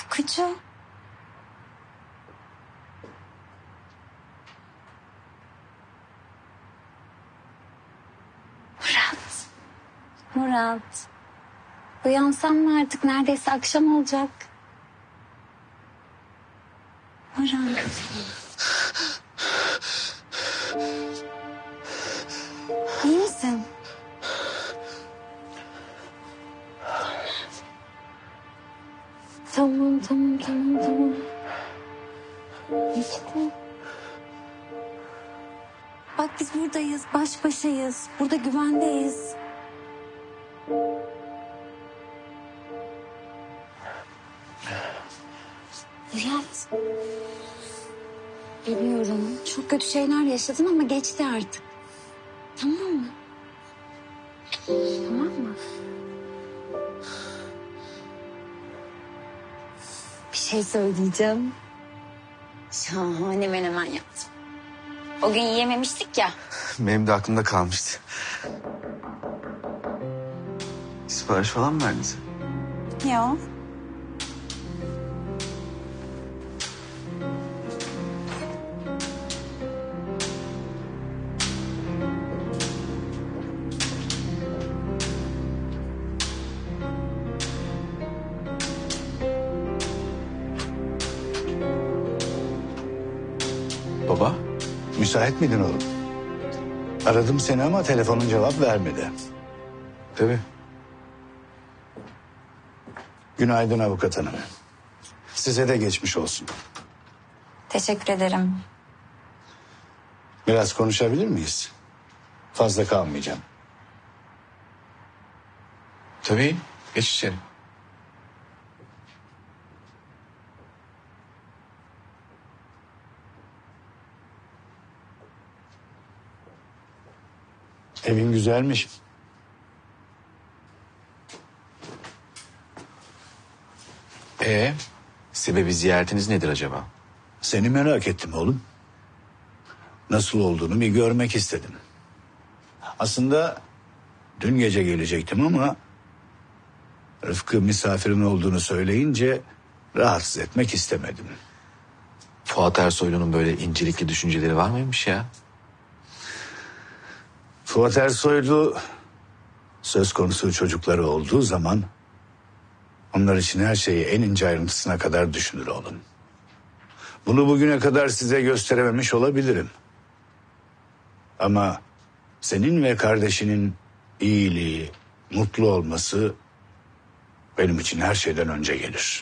Sıkıcı. Murat. Uyansam mı artık? Neredeyse akşam olacak. Murat. İyi misin? Tamam. İşte. Bak biz buradayız, baş başayız. Burada güvendeyiz. Murat. Biliyorum çok kötü şeyler yaşadın ama geçti artık. Tamam mı? Tamam mı? Bir şey söyleyeceğim. Şahane menemen yaptım. O gün yiyememiştik ya. Benim de aklımda kalmıştı. Sipariş falan mı verdin sen? Yok. Baba? Müsait miydin oğlum? Aradım seni ama telefonun cevap vermedi. Tabii. Günaydın avukat hanım. Size de geçmiş olsun. Teşekkür ederim. Biraz konuşabilir miyiz? Fazla kalmayacağım. Tabii. Geç içeri. Evin güzelmiş. Sebebi ziyaretiniz nedir acaba? Seni merak ettim oğlum. Nasıl olduğunu bir görmek istedim. Aslında dün gece gelecektim ama Rıfkı misafirin olduğunu söyleyince rahatsız etmek istemedim. Fuat Ersoylu'nun böyle incelikli düşünceleri var mıymış ya? Fuat Ersoylu söz konusu çocukları olduğu zaman onlar için her şeyi en ince ayrıntısına kadar düşünür oğlum. Bunu bugüne kadar size gösterememiş olabilirim. Ama senin ve kardeşinin iyiliği, mutlu olması benim için her şeyden önce gelir.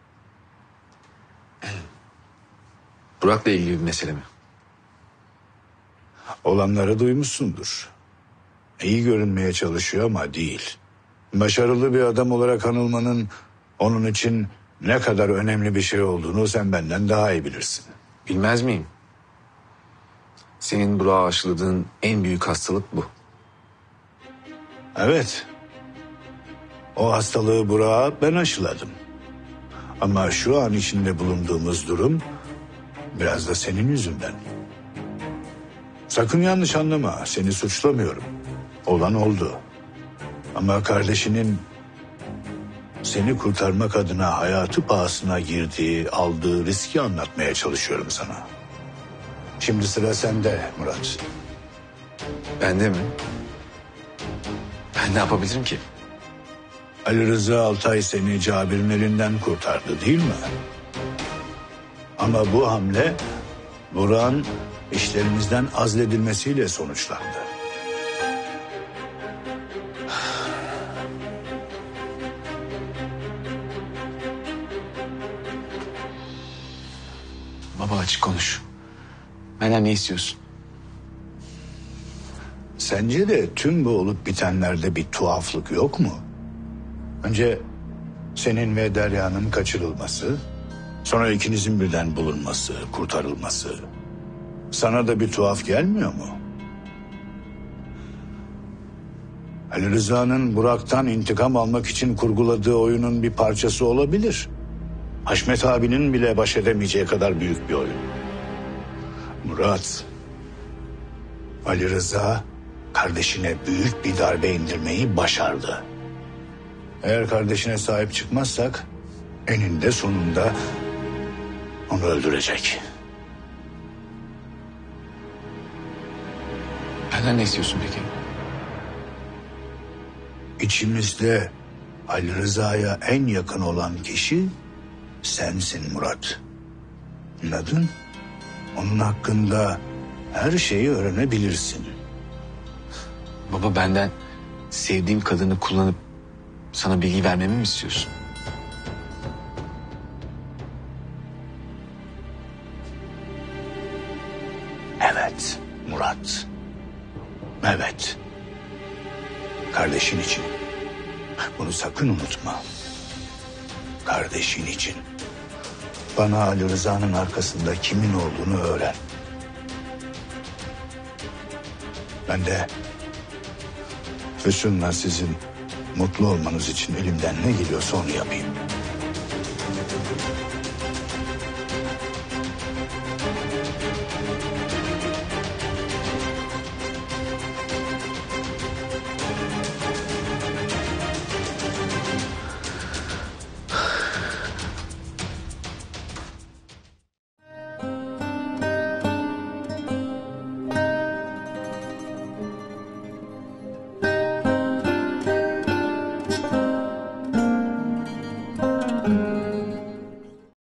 Burak'la ilgili bir mesele mi? Olanları duymuşsundur. İyi görünmeye çalışıyor ama değil. Başarılı bir adam olarak anılmanın onun için ne kadar önemli bir şey olduğunu sen benden daha iyi bilirsin. Bilmez miyim? Senin Burak'a aşıladığın en büyük hastalık bu. Evet. O hastalığı Burak'a ben aşıladım. Ama şu an içinde bulunduğumuz durum biraz da senin yüzünden. Sakın yanlış anlama, seni suçlamıyorum. Olan oldu. Ama kardeşinin seni kurtarmak adına hayatı pahasına girdiği, aldığı riski anlatmaya çalışıyorum sana. Şimdi sıra sende Murat. Bende mi? Ben ne yapabilirim ki? Ali Rıza Altay seni Cabir'in elinden kurtardı değil mi? Ama bu hamle Burak'ın işlerimizden azledilmesiyle sonuçlandı. Baba açık konuş. Benden ne istiyorsun? Sence de tüm bu olup bitenlerde bir tuhaflık yok mu? Önce senin ve Derya'nın kaçırılması, sonra ikinizin birden bulunması, kurtarılması. Sana da bir tuhaf gelmiyor mu? Ali Rıza'nın Burak'tan intikam almak için kurguladığı oyunun bir parçası olabilir. Haşmet abinin bile baş edemeyeceği kadar büyük bir oyun. Murat, Ali Rıza kardeşine büyük bir darbe indirmeyi başardı. Eğer kardeşine sahip çıkmazsak eninde sonunda onu öldürecek. Benden ne istiyorsun peki? İçimizde Ali Rıza'ya en yakın olan kişi sensin Murat. Anladın? Onun hakkında her şeyi öğrenebilirsin. Baba, benden sevdiğim kadını kullanıp sana bilgi vermemi mi istiyorsun? Evet Murat. Evet. Kardeşin için. Bunu sakın unutma. Kardeşin için. Bana Ali Rıza'nın arkasında kimin olduğunu öğren. Ben de Füsun'la sizin mutlu olmanız için elimden ne geliyorsa onu yapayım.